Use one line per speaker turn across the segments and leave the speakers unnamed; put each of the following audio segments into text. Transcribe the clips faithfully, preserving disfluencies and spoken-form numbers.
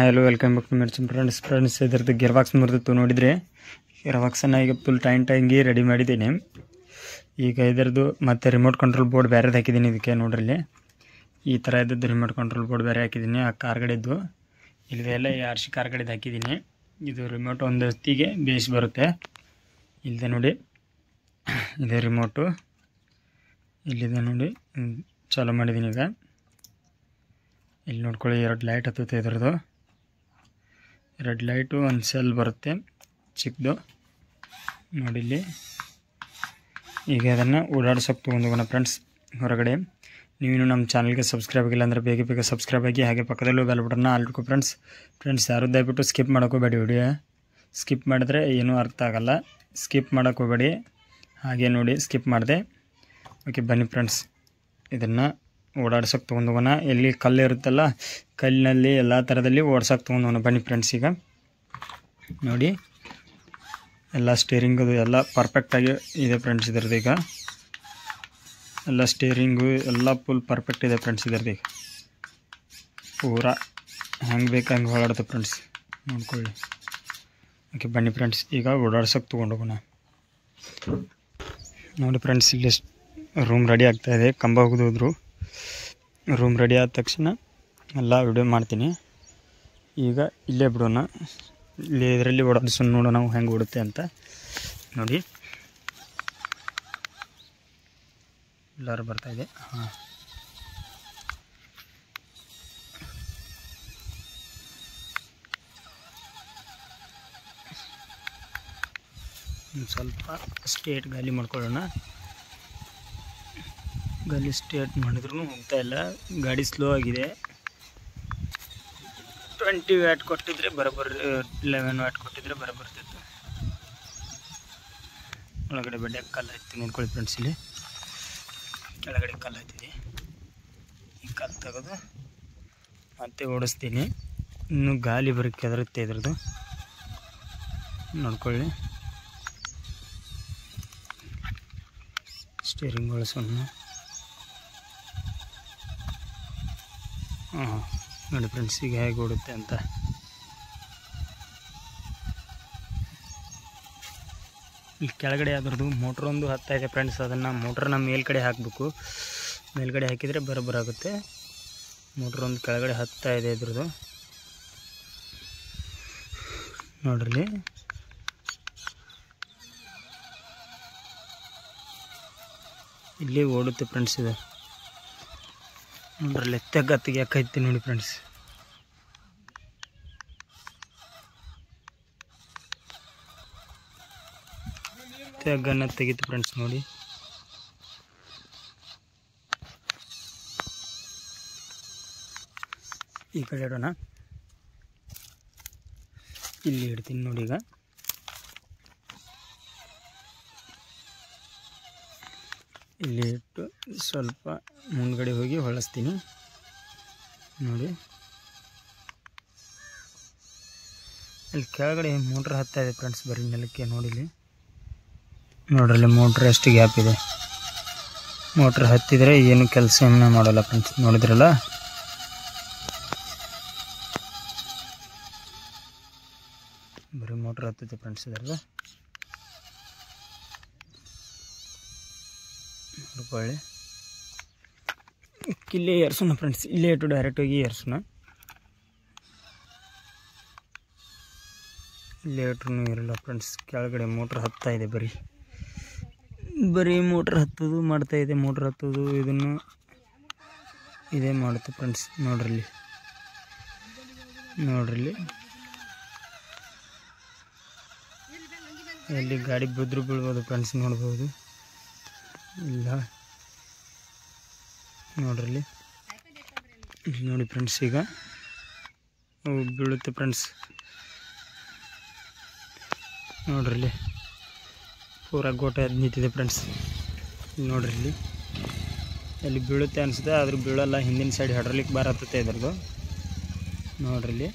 Hello welcome back to Mirchi friends friends ಇದರದ್ದು gear box ಮುರಿದಿತ್ತು ನೋಡಿದರೆ ಗೇರ್ ಬಾಕ್ಸನ್ನು ಈಗ ಫುಲ್ ಟೈನ್ ಟೈಂಗಿ ರೆಡಿ ಮಾಡಿದ್ದೀನಿ. ಈಗ ಇದರದ್ದು ಮತ್ತು ರಿಮೋಟ್ ಕಂಟ್ರೋಲ್ ಬೋರ್ಡ್ ಬೇರೆದು ಹಾಕಿದ್ದೀನಿ. ಇದಕ್ಕೆ ನೋಡ್ರಿ ಈ ಥರ ಇದ್ದದ್ದು ರಿಮೋಟ್ ಕಂಟ್ರೋಲ್ ಬೋರ್ಡ್ ಬೇರೆ ಹಾಕಿದ್ದೀನಿ. ಆ ಕಾರ್ಗಡೆದ್ದು ಇಲ್ಲದೆಲ್ಲ ಆರ್ ಸಿ ಕಾರ್ಗಡೆದು ಹಾಕಿದ್ದೀನಿ. ಇದು ರಿಮೋಟ್ ಒಂದು ಹೊತ್ತಿಗೆ ಬೇಸ್ ಬರುತ್ತೆ. ಇಲ್ಲದೆ ನೋಡಿ ಇದೆ ರಿಮೋಟು, ಇಲ್ಲಿದೆ ನೋಡಿ ಚಾಲೂ ಮಾಡಿದ್ದೀನಿ. ಈಗ ಇಲ್ಲಿ ನೋಡ್ಕೊಳ್ಳಿ, ಎರಡು ಲೈಟ್ ಹತ್ತುತ್ತೆ. ಇದ್ರದ್ದು ಎರಡು ಲೈಟು ಒಂದು ಸೆಲ್ ಬರುತ್ತೆ ಚಿಕ್ಕದು ನೋಡಿ ಇಲ್ಲಿ. ಈಗ ಅದನ್ನು ಓಡಾಡ್ಸೋಕೆ ತೊಗೊಂಡೋಗೋಣ ಫ್ರೆಂಡ್ಸ್ ಹೊರಗಡೆ. ನೀವೇನು ನಮ್ಮ ಚಾನಲ್ಗೆ ಸಬ್ಸ್ಕ್ರೈಬ್ ಆಗಿಲ್ಲ ಅಂದರೆ ಬೇಗ ಬೇಗ ಸಬ್ಸ್ಕ್ರೈಬ್ ಆಗಿ, ಹಾಗೆ ಪಕ್ಕದಲ್ಲೂ ಬೆಲ್ ಬಟನ್ನ ಆಲ್ಬಿಟ್ಟು ಫ್ರೆಂಡ್ಸ್. ಫ್ರೆಂಡ್ಸ್ ಯಾರು ದಯವಿಟ್ಟು ಸ್ಕಿಪ್ ಮಾಡೋಕೋಬೇಡಿ. ವಿಡಿಯೋ ಸ್ಕಿಪ್ ಮಾಡಿದ್ರೆ ಏನೂ ಅರ್ಥ ಆಗಲ್ಲ. ಸ್ಕಿಪ್ ಮಾಡೋಕೋಬೇಡಿ. ಹಾಗೆ ನೋಡಿ ಸ್ಕಿಪ್ ಮಾಡಿದೆ. ಓಕೆ ಬನ್ನಿ ಫ್ರೆಂಡ್ಸ್, ಇದನ್ನು ಓಡಾಡ್ಸೋಕೆ ತೊಗೊಂಡೋಗೋಣ. ಎಲ್ಲಿ ಕಲ್ಲು ಇರುತ್ತಲ್ಲ, ಕಲ್ಲಿನಲ್ಲಿ ಎಲ್ಲ ಥರದಲ್ಲಿ ಓಡ್ಸೋಕೆ ತೊಗೊಂಡೋಗೋಣ ಬನ್ನಿ ಫ್ರೆಂಡ್ಸ್. ಈಗ ನೋಡಿ ಎಲ್ಲ ಸ್ಟೇರಿಂಗದು ಎಲ್ಲ ಪರ್ಫೆಕ್ಟಾಗಿ ಇದೆ ಫ್ರೆಂಡ್ಸ್. ಇದ್ರದ್ದು ಈಗ ಎಲ್ಲ ಸ್ಟೇರಿಂಗು ಎಲ್ಲ ಫುಲ್ ಪರ್ಫೆಕ್ಟ್ ಇದೆ ಫ್ರೆಂಡ್ಸ್. ಇದ್ರದ್ದು ಈಗ ಪೂರಾ ಹೆಂಗೆ ಬೇಕು ಹಂಗೆ ಓಡಾಡುತ್ತೆ ಫ್ರೆಂಡ್ಸ್, ನೋಡ್ಕೊಳ್ಳಿ. ಓಕೆ ಬನ್ನಿ ಫ್ರೆಂಡ್ಸ್, ಈಗ ಓಡಾಡ್ಸೋಕೆ ತೊಗೊಂಡೋಗೋಣ. ನೋಡಿ ಫ್ರೆಂಡ್ಸ್, ಇಲ್ಲಿ ರೂಮ್ ರೆಡಿ ಆಗ್ತಾಯಿದೆ. ಕಂಬ ಹೋಗಿದ್ರು ರೂಮ್ ರೆಡಿ ಆದ ತಕ್ಷಣ ಎಲ್ಲ ವಿಡಿಯೋ ಮಾಡ್ತೀನಿ. ಈಗ ಇಲ್ಲೇ ಬಿಡೋಣ, ಇಲ್ಲಿ ಇದರಲ್ಲಿ ಓಡಾಡಿಸೋಣ, ನೋಡೋಣ ನಾವು ಹೆಂಗೆ ಓಡುತ್ತೆ ಅಂತ. ನೋಡಿ ಎಲ್ಲರೂ ಬರ್ತಾಯಿದೆ. ಹಾಂ ಸ್ವಲ್ಪ ಸ್ಟೇಟ್ ಗಾಲಿ ಮಾಡ್ಕೊಳ್ಳೋಣ. ಗಾಲಿ ಸ್ಟೇಟ್ ಮಾಡಿದ್ರೂ ಹೋಗ್ತಾ ಇಲ್ಲ, ಗಾಡಿ ಸ್ಲೋ ಆಗಿದೆ. ಟ್ವೆಂಟಿ ವ್ಯಾಟ್ ಕೊಟ್ಟಿದ್ರೆ ಬರೋಬ್ಬರಿ, ಲೆವೆನ್ ವ್ಯಾಟ್ ಕೊಟ್ಟಿದ್ರೆ ಬರೋಬರ್ತಿತ್ತು. ಒಳಗಡೆ ಬಡ್ಡೆ ಕಲ್ಲು ಹತ್ತಿ ನೋಡ್ಕೊಳ್ಳಿ ಫ್ರೆಂಡ್ಸ್. ಇಲ್ಲಿ ಕೆಳಗಡೆ ಕಲ್ಲು ಹತ್ತಿದೆ. ಈ ಕಲ್ಲು ತೆಗೆದು ಮತ್ತೆ ಓಡಿಸ್ತೀನಿ. ಇನ್ನು ಗಾಲಿ ಬರೋಕ್ಕೆ ಕೆದರುತ್ತೆ ಇದ್ರದ್ದು, ನೋಡ್ಕೊಳ್ಳಿ. ಸ್ಟೇರಿಂಗ್ ಬಳಸೋಣ. ಹಾಂ ನೋಡಿ ಫ್ರೆಂಡ್ಸ್, ಈಗ ಹೇಗೆ ಓಡುತ್ತೆ ಅಂತ. ಇಲ್ಲಿ ಕೆಳಗಡೆ ಅದ್ರದ್ದು ಮೋಟ್ರ್ ಒಂದು ಹತ್ತಾ ಇದೆ ಫ್ರೆಂಡ್ಸ್. ಅದನ್ನು ಮೋಟ್ರನ್ನ ಮೇಲ್ಗಡೆ ಹಾಕಬೇಕು. ಮೇಲ್ಗಡೆ ಹಾಕಿದರೆ ಬರೋಬ್ಬರಾಗುತ್ತೆ. ಮೋಟ್ರ್ ಒಂದು ಕೆಳಗಡೆ ಹತ್ತಾ ಇದೆ ಇದ್ರದ್ದು, ನೋಡ್ರಿ. ಇಲ್ಲಿ ಓಡುತ್ತೆ ಫ್ರೆಂಡ್ಸ್. ಇದು ನೋಡ್ರಲ್ಲಿ ತೆಗ್ಗತ್ತಿಗೆ ಯಾಕೈತಿ ನೋಡಿ ಫ್ರೆಂಡ್ಸ್. ತೆಗ್ಗನ್ನ ತೆಗೀತು ಫ್ರೆಂಡ್ಸ್ ನೋಡಿ. ಈ ಕಡೆ ಇಡೋಣ, ಇಲ್ಲಿ ಇಡ್ತೀನಿ ನೋಡಿ. ಈಗ ಇಲ್ಲಿ ಇಟ್ಟು ಸ್ವಲ್ಪ ಮುಂದ್ಗಡೆ ಹೋಗಿ ಹೊಳಿಸ್ತೀನಿ ನೋಡಿ. ಇಲ್ಲಿ ಕೆಳಗಡೆ ಮೋಟ್ರ್ ಹತ್ತಾ ಇದೆ ಫ್ರೆಂಡ್ಸ್, ಬರೀ ನೆಲಕ್ಕೆ ನೋಡಿಲಿ. ನೋಡ್ರಲ್ಲಿ ಮೋಟ್ರ್ ಎಷ್ಟು ಗ್ಯಾಪ್ ಇದೆ. ಮೋಟ್ರ್ ಹತ್ತಿದರೆ ಏನು ಕೆಲಸ ಏನೇ ಮಾಡೋಲ್ಲ ಫ್ರೆಂಡ್ಸ್, ನೋಡಿದ್ರಲ್ಲ. ಬರೀ ಮೋಟ್ರ್ ಹತ್ತುತ್ತೆ ಫ್ರೆಂಡ್ಸ್ ಇದ್ರದ್ದು, ನೋಡ್ಕೊಳ್ಳಿ. ಇಲ್ಲೇ ಏರ್ಸೋಣ ಫ್ರೆಂಡ್ಸ್, ಇಲ್ಲೇ ಇಟ್ಟು ಡೈರೆಕ್ಟಾಗಿ ಏರ್ಸೋಣ. ಇಲ್ಲೇ ಇಟ್ರೂ ಇರಲ್ಲ ಫ್ರೆಂಡ್ಸ್. ಕೆಳಗಡೆ ಮೋಟ್ರ್ ಹತ್ತಾ ಇದೆ, ಬರೀ ಬರೀ ಮೋಟ್ರ್ ಹತ್ತೋದು ಮಾಡ್ತಾ ಇದೆ. ಮೋಟ್ರ್ ಹತ್ತೋದು ಇದನ್ನು ಇದೇ ಮಾಡುತ್ತೆ ಫ್ರೆಂಡ್ಸ್. ನೋಡ್ರಲ್ಲಿ ನೋಡ್ರಲ್ಲಿ ಎಲ್ಲಿ ಗಾಡಿ ಬಿದ್ರು ಬೀಳ್ಬೋದು ಫ್ರೆಂಡ್ಸ್, ನೋಡ್ಬೋದು. ಇಲ್ಲ ನೋಡ್ರಲ್ಲಿ ನೋಡಿ ಫ್ರೆಂಡ್ಸ್, ಈಗ ಬೀಳುತ್ತೆ ಫ್ರೆಂಡ್ಸ್. ನೋಡ್ರಲ್ಲಿ ಪೂರ ಗೋಟೆ ಅದು ನಿಂತಿದೆ ಫ್ರೆಂಡ್ಸ್. ನೋಡ್ರಿ ಇಲ್ಲಿ ಎಲ್ಲಿ ಬೀಳುತ್ತೆ ಅನಿಸುತ್ತೆ, ಆದರೂ ಬೀಳಲ್ಲ. ಹಿಂದಿನ ಸೈಡ್ ಹೈಡ್ರಾಲಿಕ್ ಬಾರ್ ಹತ್ತುತ್ತೆ ಇದ್ರದ್ದು, ನೋಡ್ರಿ.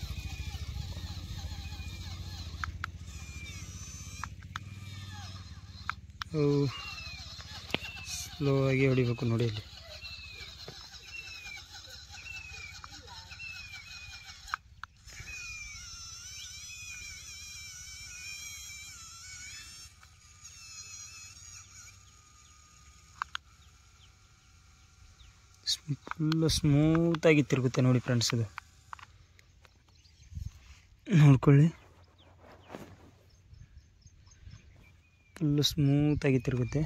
ಸ್ಲೋ ಆಗಿ ಹೊಡಿಬೇಕು ನೋಡಿ. ಇಲ್ಲಿ ಫುಲ್ಲು ಸ್ಮೂತಾಗಿ ತಿರುಗುತ್ತೆ ನೋಡಿ ಫ್ರೆಂಡ್ಸ್. ಇದು ನೋಡ್ಕೊಳ್ಳಿ, ಫುಲ್ಲು ಸ್ಮೂತಾಗಿ ತಿರುಗುತ್ತೆ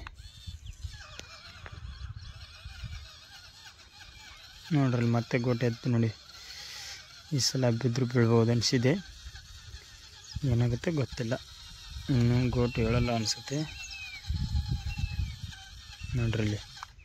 ನೋಡ್ರಿ. ಮತ್ತೆ ಗೋಟೆ ಎತ್ತು ನೋಡಿ, ಈ ಸಲ ಬಿದ್ದರೂ ಬೀಳ್ಬೋದು ಅನಿಸಿದೆ, ಏನಾಗುತ್ತೆ ಗೊತ್ತಿಲ್ಲ. ಇನ್ನೂ ಗೋಟು ಹೇಳಲ್ಲ ಅನಿಸುತ್ತೆ ನೋಡ್ರಿ ಇಲ್ಲಿ.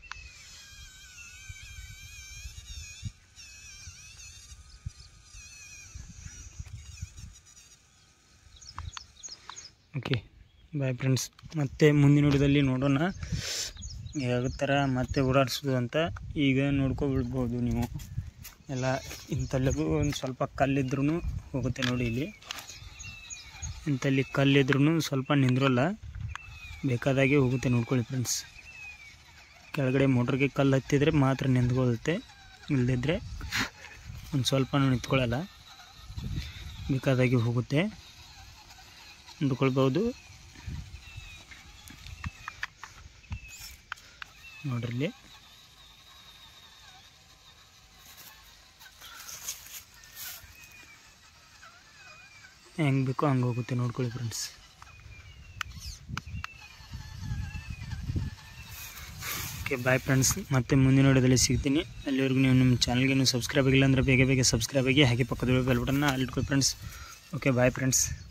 ಓಕೆ ಬಾಯ್ ಫ್ರೆಂಡ್ಸ್, ಮತ್ತೆ ಮುಂದಿನ ವಿಡಿಯೋದಲ್ಲಿ ನೋಡೋಣ ಯಾವ ಥರ ಮತ್ತೆ ಓಡಾಡಿಸೋದು ಅಂತ. ಈಗ ನೋಡ್ಕೊಬಿಡ್ಬೋದು ನೀವು ಎಲ್ಲ. ಇಂಥಲ್ಲಿಗೂ ಒಂದು ಸ್ವಲ್ಪ ಕಲ್ಲಿದ್ರೂ ಹೋಗುತ್ತೆ ನೋಡಿ. ಇಲ್ಲಿ ಇಂಥಲ್ಲಿ ಕಲ್ಲಿದ್ರೂ ಸ್ವಲ್ಪ ನಿಂದ್ರಲ್ಲ, ಬೇಕಾದಾಗೆ ಹೋಗುತ್ತೆ ನೋಡ್ಕೊಳ್ಳಿ ಫ್ರೆಂಡ್ಸ್. ಕೆಳಗಡೆ ಮೋಟ್ರಿಗೆ ಕಲ್ಲು ಹತ್ತಿದ್ರೆ ಮಾತ್ರ ನಿಂತ್ಕೊಳ್ಳುತ್ತೆ, ಇಲ್ಲದಿದ್ದರೆ ಒಂದು ಸ್ವಲ್ಪ ನಿಂತ್ಕೊಳ್ಳಲ್ಲ, ಬೇಕಾದಾಗೆ ಹೋಗುತ್ತೆ ನೋಡ್ಕೊಳ್ಬೋದು ನೋಡ್ರಿ. ಹೆಂಗೆ ಬೇಕೋ ಹಂಗೆ ಹೋಗುತ್ತೆ ನೋಡ್ಕೊಳ್ಳಿ ಫ್ರೆಂಡ್ಸ್. ಓಕೆ ಬಾಯ್ ಫ್ರೆಂಡ್ಸ್, ಮತ್ತೆ ಮುಂದಿನ ವಿಡಿಯೋದಲ್ಲಿ ಸಿಗ್ತೀನಿ. ಅಲ್ಲಿವರೆಗೂ ನೀವು ನಿಮ್ಮ ಚಾನಲ್ಗೆ ನೀವು ಸಬ್ಸ್ಕ್ರೈಬ್ ಆಗಿಲ್ಲ ಅಂದರೆ ಬೇಗ ಬೇಗ ಸಬ್ಸ್ಕ್ರೈಬ್ ಆಗಿ ಹಾಗೆ ಪಕ್ಕದ ಬೆಲ್ ಬಟನ್ನ ಅಲ್ಲಿ ಇಟ್ಕೊಳ್ಳಿ ಫ್ರೆಂಡ್ಸ್. Okay bye friends.